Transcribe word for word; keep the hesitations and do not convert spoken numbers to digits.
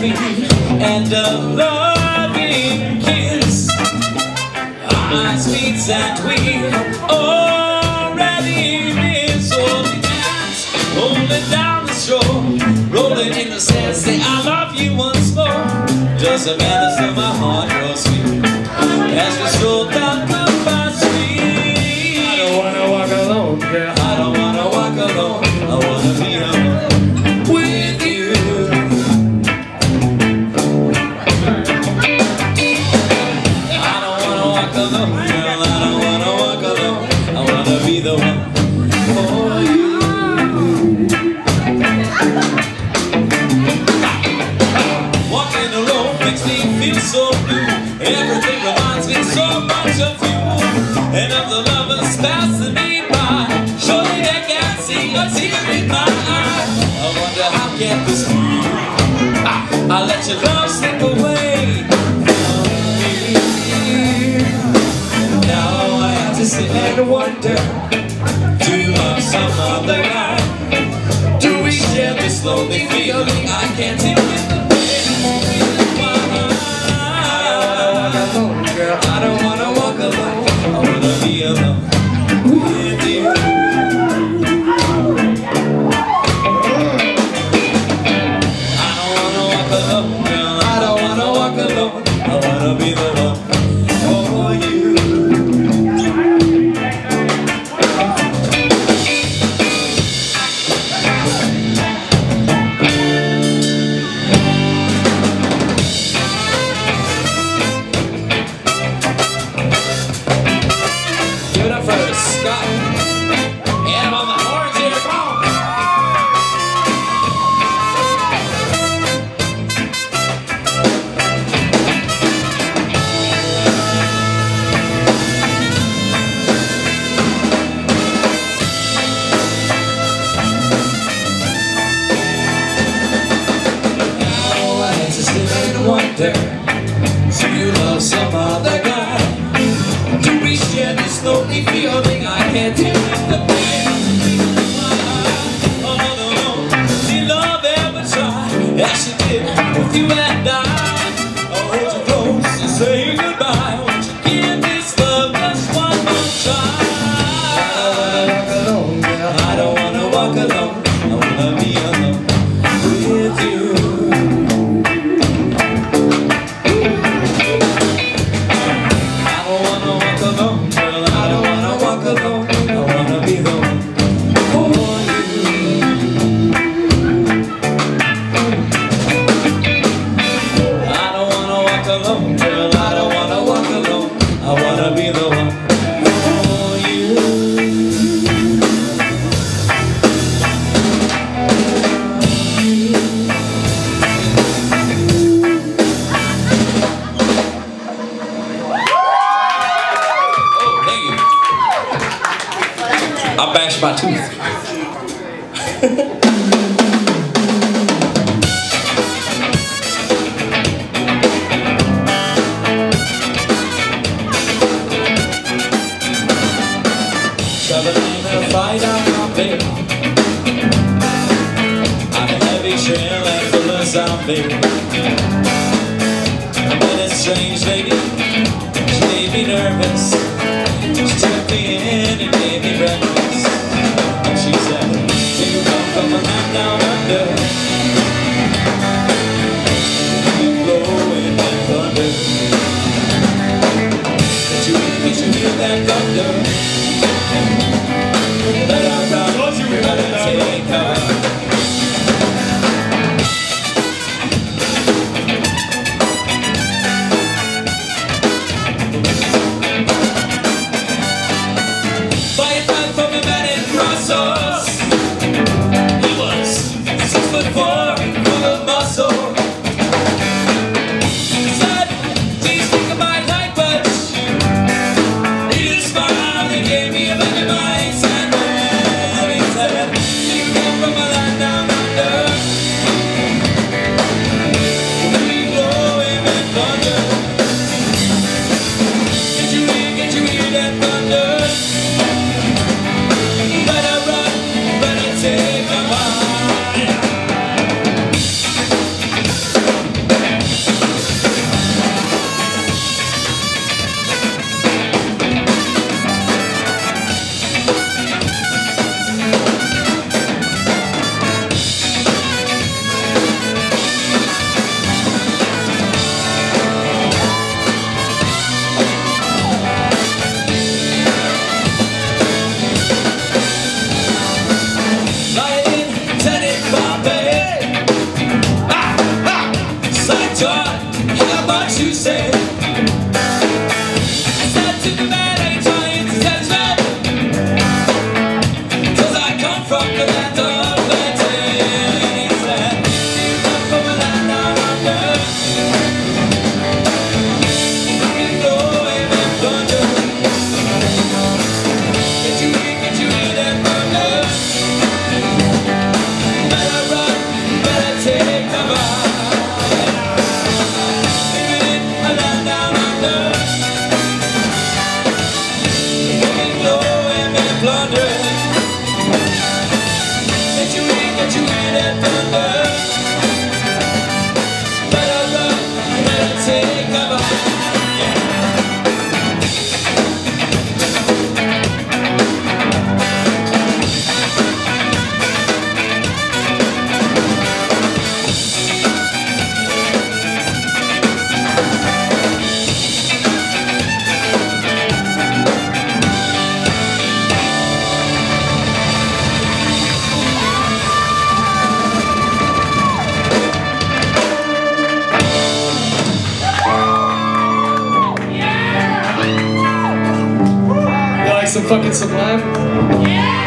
coffee and a loving kiss. My sweet sandwich already miss. Oh, we dance, rolling down the shore, rolling in the sand, say I love you once more. Just a minute till my heart grows sweet as we stroll down Goodbye Street. I don't wanna walk alone, girl. I don't wanna walk alone. I wanna be alone with you. I don't wanna walk alone, girl. I don't wanna walk alone. I wanna be the one for you. Walking alone makes me feel so blue. Everything reminds me so much of you and of the lovers passing me by. Surely they can't see a tear in my eye. I wonder how can this be? I let your love slip away from me. Now I have to sit and wonder, do you love some other guy? Do we share this lonely feeling? I can't take it. I don't wanna walk alone. I wanna be alone with you. I don't wanna walk alone, girl. I don't wanna walk alone. I wanna be the one for you. Scott, and I'm on the horns here, come on! Now I just sit and wonder, do you love some other guy? Do we share this lonely feeling? I can't take the pain. Oh no, no, did love ever try as she did with you and I? I'll hold you close and say goodbye. Won't you give this love just one more try? I don't wanna walk alone, I wanna be alone with you. I bashed my tooth. Shoveling a fight out my bed on a heavy trail and full of zombie. I met a strange lady, she made me nervous. She took me in and gave me breakfast. And she said, do you come from a land down under? You blowing that thunder. Did you, did you hear that thunder? Let our God take cover. Fight back from a man in Brussels. He was like some fucking Sublime? Yeah!